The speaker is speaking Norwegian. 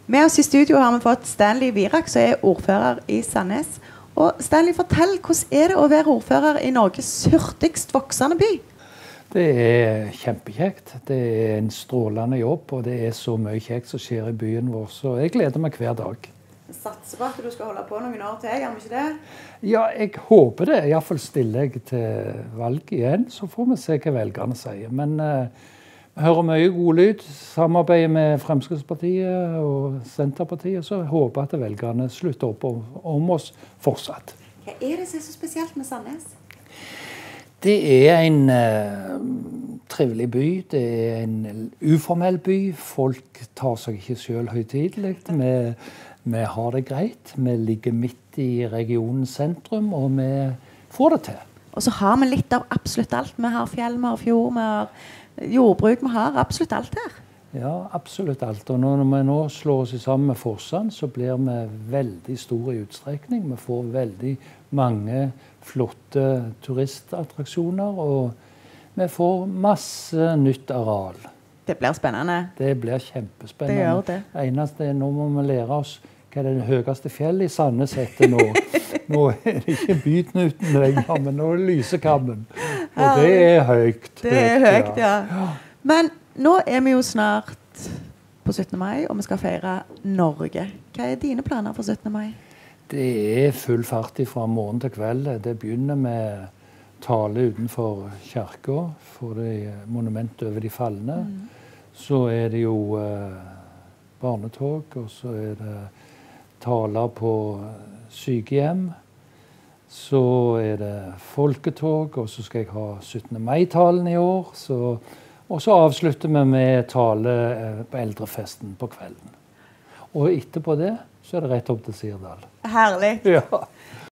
Med oss i studio har vi fått Stanley Virak, som er ordfører i Sandnes. Og Stanley, fortell, hvordan er det å være ordfører i Norges hurtigst voksende by? Det er kjempekjekt. Det er en strålende jobb, og det er så mye kjekt som skjer i byen vår. Så jeg gleder meg hver dag. Vi satser på at du skal holde på noen år til, gjør vi ikke det? Ja, jeg håper det. I hvert fall stiller jeg til valg igjen, så får vi se hva velgerne sier. Men vi hører mye god lyd, samarbeider med Fremskrittspartiet og Senterpartiet, så jeg håper at velgerne slutter opp om oss fortsatt. Hva er det som er så spesielt med Sandnes? Det er en trivelig by, det er en uformell by. Folk tar seg ikke selv høytidelig. Vi har det greit. Vi ligger midt i regionens sentrum, og vi får det til. Og så har vi litt av absolutt alt. Vi har fjell, vi har fjord, vi har jordbruk, vi har absolutt alt her. Ja, absolutt alt. Og når vi nå slår oss sammen med Forsand, så blir vi veldig store i utstrekning. Vi får veldig mange flotte turistattraksjoner, og vi får masse nytt areal. Det blir spennende. Det blir kjempespennende. Det gjør det. Det eneste er nå må vi lære oss hva er det høyeste fjellet i Sandnes heter nå. Nå er det ikke Byknuten lenger, men nå er det Lysekammen. Og det er høyt. Det er høyt, ja. Men nå er vi jo snart på 17. mai, og vi skal feire Norge. Hva er dine planer for 17. mai? Det er full fart fra morgen til kveld. Det begynner med tale utenfor kirken for monumentet over de falne. Så er det jo barnetog, og så er det taler på sykehjem. Så er det folketog, og så skal jeg ha 17. mai-talen i år. Og så avslutter vi med tale på eldrefesten på kvelden. Og etterpå det så er det rett opp til Sirdal. Herlig. Ja.